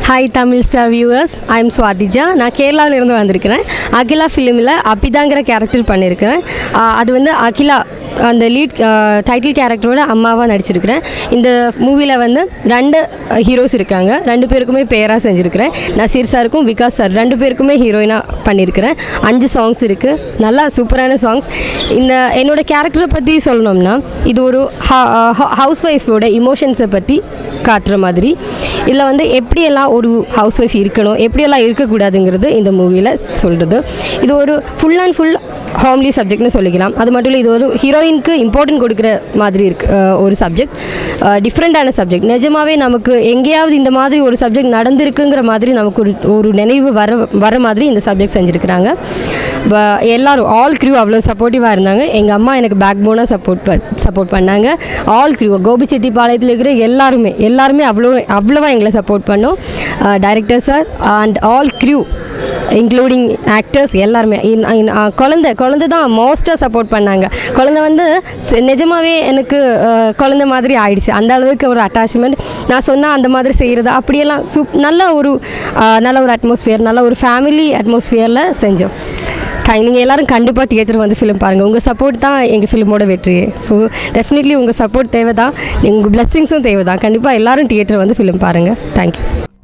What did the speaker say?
Hi Tamil Star viewers, I am Swathija. நான் கேரளாவில இருந்து வந்திருக்கிறேன். அகிலா ஃபிலிமில் அபிதாங்கிற கேரக்டர் பண்ணியிருக்கிறேன். அது வந்து அகிலா அந்த லீட் டைட்டில் கேரக்டரோட அம்மாவாக நடிச்சிருக்கிறேன். இந்த மூவியில் வந்து 2 ஹீரோஸ் இருக்காங்க. 2 பேருக்குமே பேராக செஞ்சுருக்கிறேன். நசீர் சாருக்கும் விகாஸ் சார் 2 பேருக்குமே ஹீரோயினாக பண்ணியிருக்கிறேன். 5 சாங்ஸ் இருக்குது. நல்லா சூப்பரான சாங்ஸ். இந்த என்னோடய கேரக்டரை பற்றி சொல்லணும்னா இது ஒரு ஹவுஸ் ஒய்ஃபோட இமோஷன்ஸை பற்றி காட்டுற மாதிரி. இதில் வந்து எப்படியெல்லாம் ஒரு ஹவுஸ் ஒய்ஃப் இருக்கணும், எப்படியெல்லாம் இருக்கக்கூடாதுங்கிறது இந்த மூவியில் சொல்கிறது. இது ஒரு ஃபுல் அண்ட் ஃபுல் ஹோம்லி சப்ஜெக்ட்னு சொல்லிக்கலாம். அது மட்டும் இல்லை, இது ஒரு ஹீரோயினுக்கு இம்பார்ட்டன்ட் கொடுக்குற மாதிரி இருக்குது ஒரு சப்ஜெக்ட். டிஃப்ரெண்ட்டான சப்ஜெக்ட். நிஜமாகவே நமக்கு எங்கேயாவது இந்த மாதிரி ஒரு சப்ஜெக்ட் நடந்திருக்குங்கிற மாதிரி நமக்கு ஒரு நினைவு வர மாதிரி இந்த சப்ஜெக்ட் செஞ்சுருக்கிறாங்க. எல்லோரும் ஆல் க்ரூ அவ்வளோ சப்போர்ட்டிவாக இருந்தாங்க. எங்கள் அம்மா எனக்கு பேக் போனாக சப்போர்ட் பண்ணாங்க. ஆல் க்ரூ கோபிச்செட்டிப்பாளையத்தில் இருக்கிற எல்லாருமே அவ்வளோவா எங்களை சப்போர்ட் பண்ணோம். Director sir and all crew including actors எல்லாருமே. குழந்தை தான் மோஸ்ட்டாக சப்போர்ட் பண்ணாங்க. குழந்தை வந்து நிஜமாகவே எனக்கு குழந்தை மாதிரி ஆயிடுச்சு. அந்த அளவுக்கு ஒரு அட்டாச்மெண்ட். நான் சொன்னால் அந்த மாதிரி செய்கிறது அப்படியெல்லாம் நல்ல ஒரு அட்மாஸ்ஃபியர், நல்ல ஒரு ஃபேமிலி அட்மாஸ்ஃபியரில் செஞ்சோம். நீங்கள் எல்லோரும் கண்டிப்பாக தியேட்டர் வந்து ஃபிலிம் பாருங்கள். உங்கள் சப்போர்ட் தான் எங்கள் ஃபிலிமோட வெற்றியே. ஸோ டெஃபினெட்லி உங்கள் சப்போர்ட் தேவை தான், உங்கள் பிளெஸ்ஸிங்ஸும் தேவை தான். கண்டிப்பாக எல்லோரும் தியேட்டர் வந்து ஃபிலிம் பாருங்கள். தேங்க்யூ.